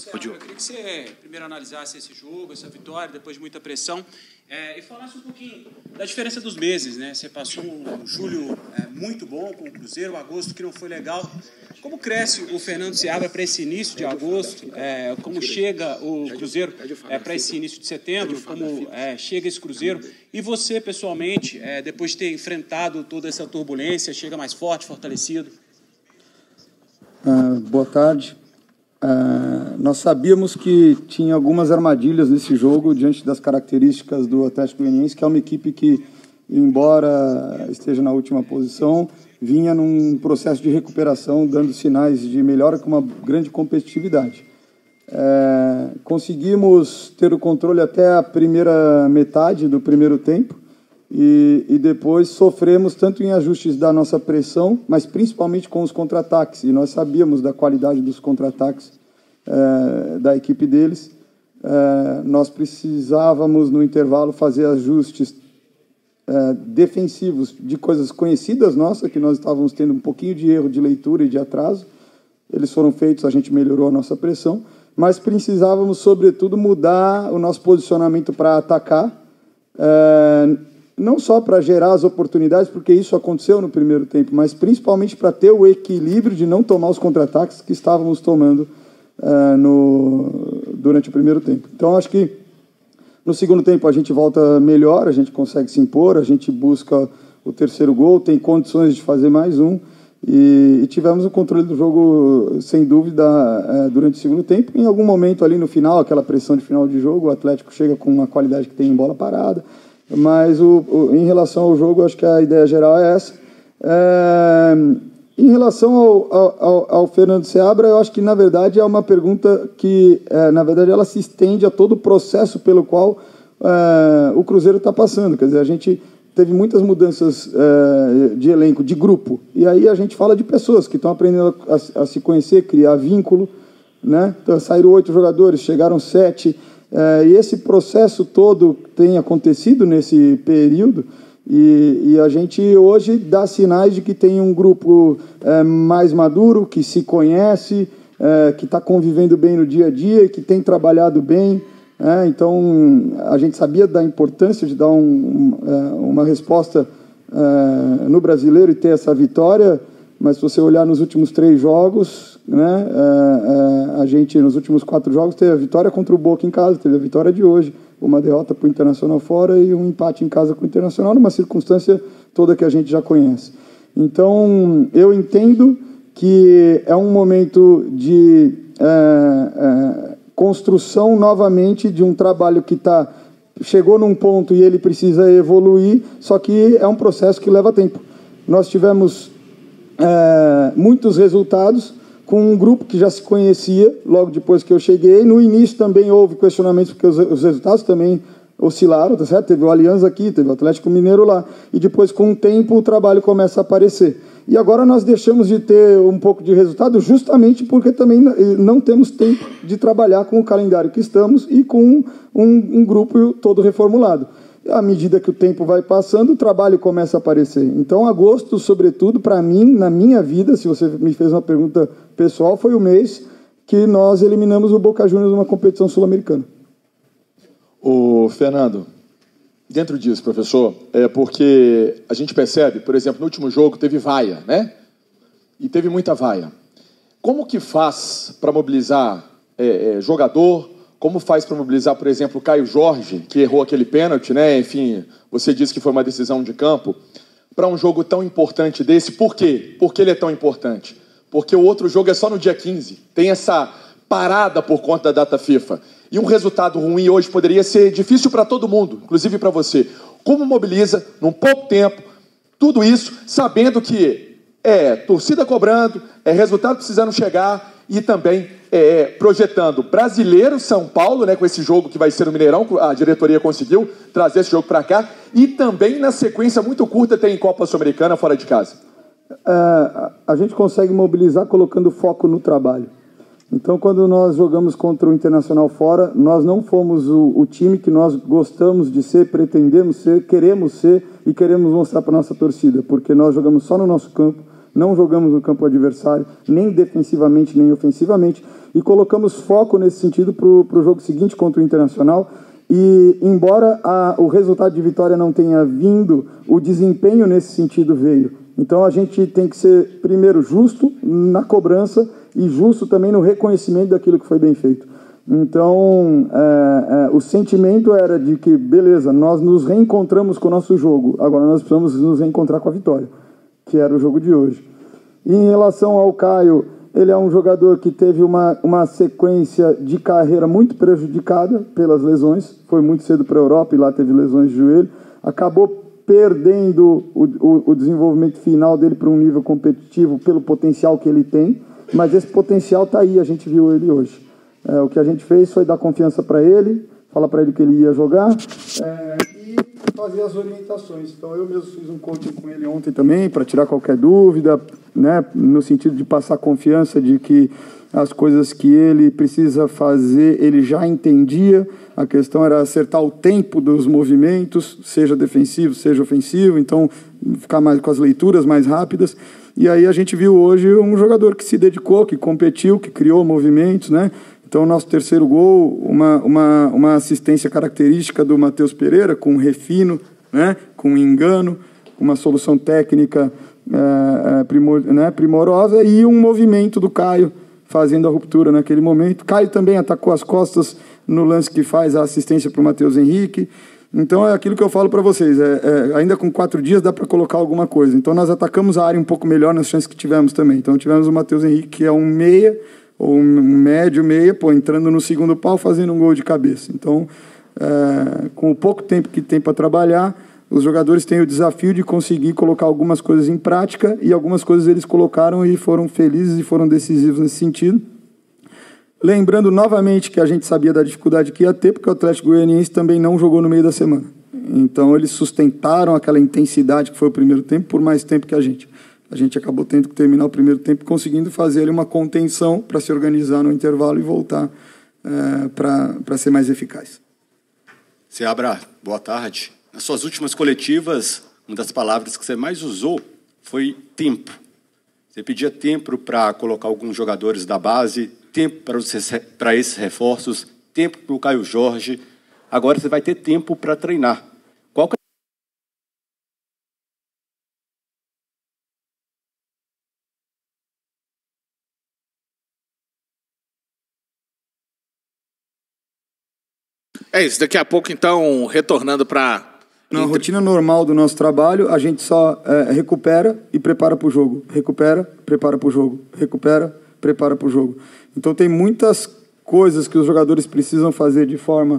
Eu queria que você primeiro analisasse esse jogo, essa vitória, depois de muita pressão, e falasse um pouquinho da diferença dos meses, né? Você passou um julho muito bom com o Cruzeiro, um agosto que não foi legal. Como cresce o Fernando Seabra para esse início de agosto? Como chega o Cruzeiro para esse início de setembro? Como chega esse Cruzeiro? E você, pessoalmente, depois de ter enfrentado toda essa turbulência, chega mais forte, fortalecido? Boa tarde. Nós sabíamos que tinha algumas armadilhas nesse jogo diante das características do Atlético Goianiense, que é uma equipe que, embora esteja na última posição, vinha num processo de recuperação, dando sinais de melhora com uma grande competitividade. Conseguimos ter o controle até a primeira metade do primeiro tempo e depois sofremos tanto em ajustes da nossa pressão, mas principalmente com os contra-ataques, e nós sabíamos da qualidade dos contra-ataques da equipe deles. Nós precisávamos, no intervalo, fazer ajustes defensivos de coisas conhecidas nossas, que nós estávamos tendo um pouquinho de erro de leitura e de atraso. Eles foram feitos, a gente melhorou a nossa pressão, mas precisávamos, sobretudo, mudar o nosso posicionamento para atacar, não só para gerar as oportunidades, porque isso aconteceu no primeiro tempo, mas principalmente para ter o equilíbrio de não tomar os contra-ataques que estávamos tomando durante o primeiro tempo. Então, acho que no segundo tempo a gente volta melhor, a gente consegue se impor, a gente busca o terceiro gol, tem condições de fazer mais um, e tivemos o controle do jogo, sem dúvida, durante o segundo tempo. Em algum momento ali no final, aquela pressão de final de jogo, o Atlético chega com a qualidade que tem em bola parada, mas em relação ao jogo, acho que a ideia geral é essa. Em relação ao Fernando Seabra, eu acho que, na verdade, é uma pergunta que, na verdade, ela se estende a todo o processo pelo qual o Cruzeiro está passando. Quer dizer, a gente teve muitas mudanças de elenco, de grupo, e aí a gente fala de pessoas que estão aprendendo a se conhecer, criar vínculo, né? Então, saíram 8 jogadores, chegaram 7, e esse processo todo tem acontecido nesse período. E a gente hoje dá sinais de que tem um grupo mais maduro, que se conhece, que está convivendo bem no dia a dia, que tem trabalhado bem. Então, a gente sabia da importância de dar uma resposta no Brasileiro e ter essa vitória, mas se você olhar nos últimos 3 jogos, né, a gente, nos últimos 4 jogos, teve a vitória contra o Boca em casa, teve a vitória de hoje, uma derrota para o Internacional fora e um empate em casa com o Internacional, numa circunstância toda que a gente já conhece. Então, eu entendo que é um momento de construção novamente de um trabalho que chegou num ponto e ele precisa evoluir, só que é um processo que leva tempo. Nós tivemos muitos resultados com um grupo que já se conhecia logo depois que eu cheguei. No início também houve questionamentos, porque os resultados também oscilaram, tá certo? Teve o Alianza aqui, teve o Atlético Mineiro lá, e depois, com o tempo, o trabalho começa a aparecer. E agora nós deixamos de ter um pouco de resultado justamente porque também não temos tempo de trabalhar com o calendário que estamos e com um grupo todo reformulado. À medida que o tempo vai passando, o trabalho começa a aparecer. Então, agosto, sobretudo, para mim, na minha vida, se você me fez uma pergunta pessoal, foi o mês que nós eliminamos o Boca Juniors numa competição sul-americana. Ô, Fernando, dentro disso, professor, porque a gente percebe, por exemplo, no último jogo teve vaia, né? E teve muita vaia. Como que faz para mobilizar jogador? Como faz para mobilizar, por exemplo, o Caio Jorge, que errou aquele pênalti, né? Enfim, você disse que foi uma decisão de campo, para um jogo tão importante desse. Por quê? Por que ele é tão importante? Porque o outro jogo é só no dia 15. Tem essa parada por conta da data FIFA. E um resultado ruim hoje poderia ser difícil para todo mundo, inclusive para você. Como mobiliza, num pouco tempo, tudo isso, sabendo que torcida cobrando, resultado precisando chegar e também projetando Brasileiro, São Paulo, né, com esse jogo que vai ser no Mineirão, a diretoria conseguiu trazer esse jogo para cá, e também na sequência muito curta tem Copa Sul-Americana fora de casa. A gente consegue mobilizar colocando foco no trabalho. Então, quando nós jogamos contra o Internacional fora, nós não fomos o time que nós gostamos de ser, pretendemos ser, queremos ser e queremos mostrar para a nossa torcida, porque nós jogamos só no nosso campo, não jogamos no campo adversário, nem defensivamente, nem ofensivamente, e colocamos foco nesse sentido para o jogo seguinte contra o Internacional. E, embora o resultado de vitória não tenha vindo, o desempenho nesse sentido veio. Então, a gente tem que ser, primeiro, justo na cobrança e justo também no reconhecimento daquilo que foi bem feito. Então, o sentimento era de que, beleza, nós nos reencontramos com o nosso jogo, agora nós precisamos nos reencontrar com a vitória, que era o jogo de hoje. E em relação ao Caio, ele é um jogador que teve uma sequência de carreira muito prejudicada pelas lesões. Foi muito cedo para a Europa e lá teve lesões de joelho. Acabou perdendo o desenvolvimento final dele para um nível competitivo pelo potencial que ele tem. Mas esse potencial está aí, a gente viu ele hoje. O que a gente fez foi dar confiança para ele, falar para ele que ele ia jogar e fazer as orientações. Então, eu mesmo fiz um coaching com ele ontem também, para tirar qualquer dúvida, né, no sentido de passar confiança de que as coisas que ele precisa fazer, ele já entendia. A questão era acertar o tempo dos movimentos, seja defensivo, seja ofensivo, então ficar mais com as leituras mais rápidas. E aí a gente viu hoje um jogador que se dedicou, que competiu, que criou movimentos, né? Então, o nosso terceiro gol, uma assistência característica do Matheus Pereira, com refino, né, com engano, uma solução técnica primorosa e um movimento do Caio fazendo a ruptura naquele momento. Caio também atacou as costas no lance que faz a assistência para o Matheus Henrique. Então, é aquilo que eu falo para vocês, ainda com 4 dias dá para colocar alguma coisa. Então, nós atacamos a área um pouco melhor nas chances que tivemos também. Então, tivemos o Matheus Henrique, que é um meia, ou um médio meia, entrando no segundo pau, fazendo um gol de cabeça. Então, com o pouco tempo que tem para trabalhar, os jogadores têm o desafio de conseguir colocar algumas coisas em prática, e algumas coisas eles colocaram e foram felizes e foram decisivos nesse sentido. Lembrando novamente que a gente sabia da dificuldade que ia ter, porque o Atlético Goianiense também não jogou no meio da semana. Então, eles sustentaram aquela intensidade que foi o primeiro tempo por mais tempo que a gente. A gente acabou tendo que terminar o primeiro tempo conseguindo fazer ali uma contenção para se organizar no intervalo e voltar para ser mais eficaz. Seabra, boa tarde. Nas suas últimas coletivas, uma das palavras que você mais usou foi tempo. Você pedia tempo para colocar alguns jogadores da base, tempo para esses reforços, tempo para o Caio Jorge. Agora você vai ter tempo para treinar. Qual que É isso, daqui a pouco, então, retornando para... Na rotina normal do nosso trabalho, a gente só recupera e prepara para o jogo. Recupera, prepara para o jogo. Recupera, prepara para o jogo. Então, tem muitas coisas que os jogadores precisam fazer de forma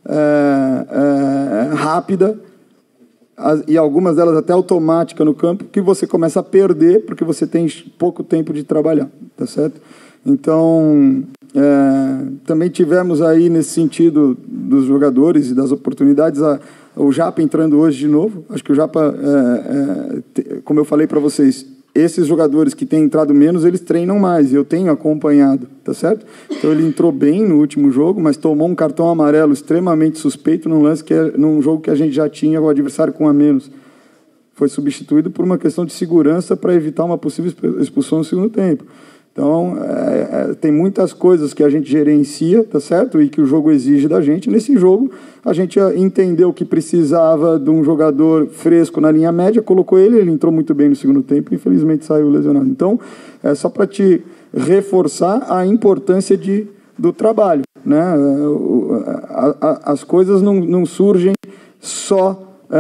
rápida, e algumas delas até automática no campo, que você começa a perder porque você tem pouco tempo de trabalhar, tá certo? Então, também tivemos aí, nesse sentido, dos jogadores e das oportunidades, o Japa entrando hoje de novo. Acho que o Japa, como eu falei para vocês, esses jogadores que têm entrado menos, eles treinam mais, e eu tenho acompanhado, tá certo? Então, ele entrou bem no último jogo, mas tomou um cartão amarelo extremamente suspeito num lance num jogo que a gente já tinha o adversário com a menos. Foi substituído por uma questão de segurança para evitar uma possível expulsão no segundo tempo. Então, tem muitas coisas que a gente gerencia, tá certo? E que o jogo exige da gente. Nesse jogo, a gente entendeu que precisava de um jogador fresco na linha média, colocou ele entrou muito bem no segundo tempo, infelizmente saiu lesionado. Então, é só para te reforçar a importância do trabalho, né? As coisas não surgem só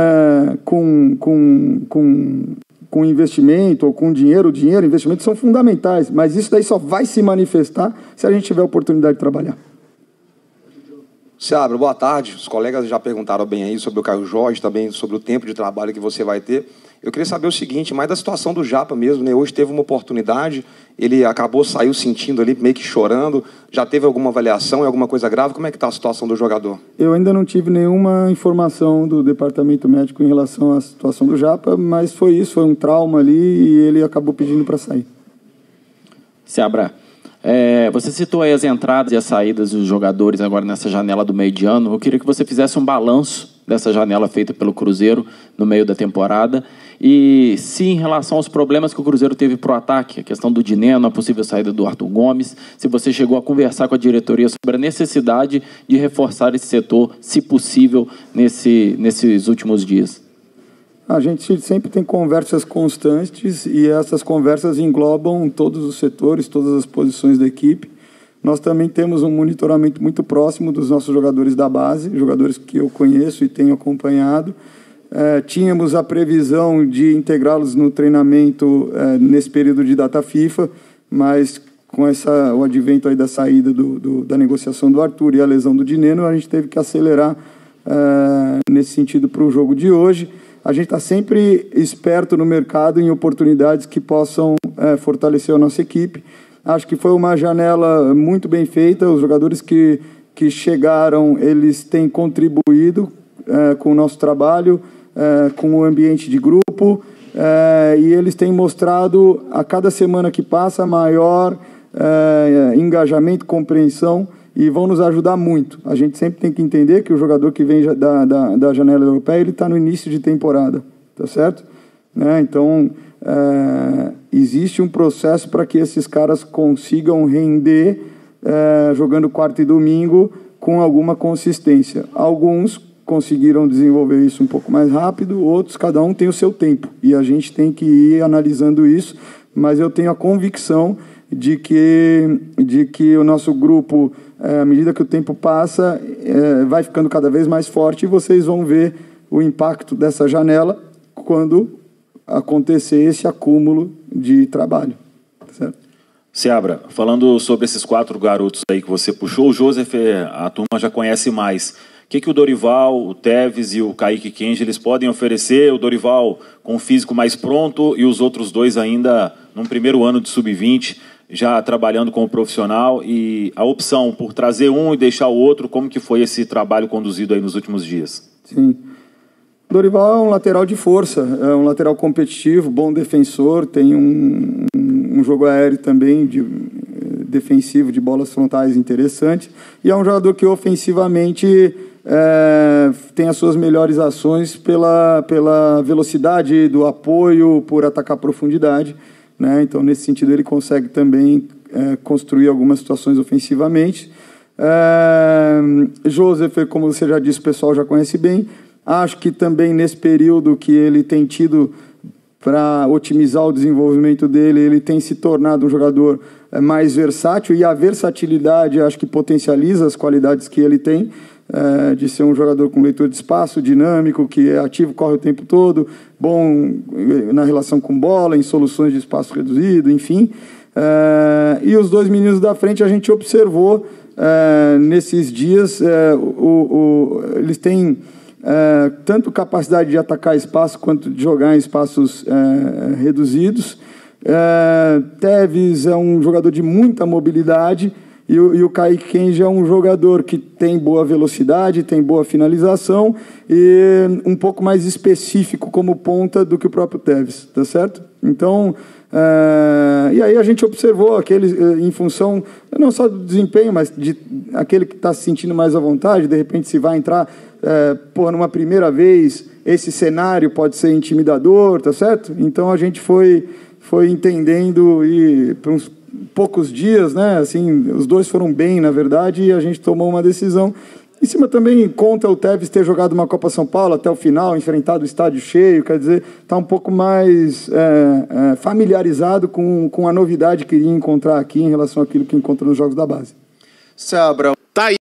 com investimento ou com dinheiro. Dinheiro e investimento são fundamentais, mas isso daí só vai se manifestar se a gente tiver a oportunidade de trabalhar. Seabra, boa tarde. Os colegas já perguntaram bem aí sobre o Caio Jorge, também sobre o tempo de trabalho que você vai ter. Eu queria saber o seguinte, mais da situação do Japa mesmo, né? Hoje teve uma oportunidade, ele saiu sentindo ali, meio que chorando. Já teve alguma avaliação, é alguma coisa grave? Como é que está a situação do jogador? Eu ainda não tive nenhuma informação do departamento médico em relação à situação do Japa, mas foi um trauma ali e ele acabou pedindo para sair. Seabra, você citou aí as entradas e as saídas dos jogadores agora nessa janela do meio de ano. Eu queria que você fizesse um balanço dessa janela feita pelo Cruzeiro no meio da temporada E se em relação aos problemas que o Cruzeiro teve para o ataque, a questão do Dineno, a possível saída do Arthur Gomes, se você chegou a conversar com a diretoria sobre a necessidade de reforçar esse setor, se possível, nesses últimos dias. A gente sempre tem conversas constantes e essas conversas englobam todos os setores, todas as posições da equipe. Nós também temos um monitoramento muito próximo dos nossos jogadores da base, jogadores que eu conheço e tenho acompanhado. Tínhamos a previsão de integrá-los no treinamento nesse período de data FIFA, mas com o advento aí da saída da negociação do Arthur e a lesão do Dineno, a gente teve que acelerar nesse sentido para o jogo de hoje. A gente está sempre esperto no mercado em oportunidades que possam fortalecer a nossa equipe. Acho que foi uma janela muito bem feita. Os jogadores que chegaram, eles têm contribuído com o nosso trabalho, com o ambiente de grupo, e eles têm mostrado, a cada semana que passa, maior engajamento, compreensão, e vão nos ajudar muito. A gente sempre tem que entender que o jogador que vem da janela europeia, ele está no início de temporada, tá certo? Então, existe um processo para que esses caras consigam render jogando quarta e domingo com alguma consistência. Alguns conseguiram desenvolver isso um pouco mais rápido, outros, cada um tem o seu tempo, e a gente tem que ir analisando isso, mas eu tenho a convicção de que o nosso grupo, à medida que o tempo passa, vai ficando cada vez mais forte, e vocês vão ver o impacto dessa janela quando acontecer esse acúmulo de trabalho. Certo? Seabra, falando sobre esses 4 garotos aí que você puxou, o Joseph, a turma já conhece mais. O que o Dorival, o Teves e o Kaique Kenji, eles podem oferecer? O Dorival com o físico mais pronto e os outros 2 ainda num primeiro ano de sub-20, já trabalhando como profissional, e a opção por trazer um e deixar o outro, como que foi esse trabalho conduzido aí nos últimos dias? Sim. O Dorival é um lateral de força, é um lateral competitivo, bom defensor, tem um jogo aéreo também defensivo, de bolas frontais interessante, e é um jogador que ofensivamente tem as suas melhores ações pela velocidade do apoio, por atacar a profundidade, né? Então, nesse sentido, ele consegue também construir algumas situações ofensivamente. Joseph, como você já disse, o pessoal já conhece bem. Acho que também nesse período que ele tem tido para otimizar o desenvolvimento dele, ele tem se tornado um jogador mais versátil, e a versatilidade acho que potencializa as qualidades que ele tem, de ser um jogador com leitura de espaço, dinâmico, que é ativo, corre o tempo todo, bom na relação com bola, em soluções de espaço reduzido, enfim. E os 2 meninos da frente a gente observou nesses dias, eles têm tanto capacidade de atacar espaço quanto de jogar em espaços reduzidos. Teves é um jogador de muita mobilidade, e o Kaique Kenji é um jogador que tem boa velocidade, tem boa finalização e um pouco mais específico como ponta do que o próprio Teves, tá certo? Então, e aí a gente observou aqueles, em função não só do desempenho, mas de aquele que está se sentindo mais à vontade, de repente se vai entrar numa primeira vez, esse cenário pode ser intimidador, tá certo? Então a gente foi entendendo, e por uns poucos dias, né? Assim, os 2 foram bem, na verdade, e a gente tomou uma decisão. Em cima também conta o Teves ter jogado uma Copa São Paulo até o final, enfrentado o estádio cheio, quer dizer, está um pouco mais familiarizado com a novidade que iria encontrar aqui em relação àquilo que encontra nos jogos da base. Seabra, tá aí.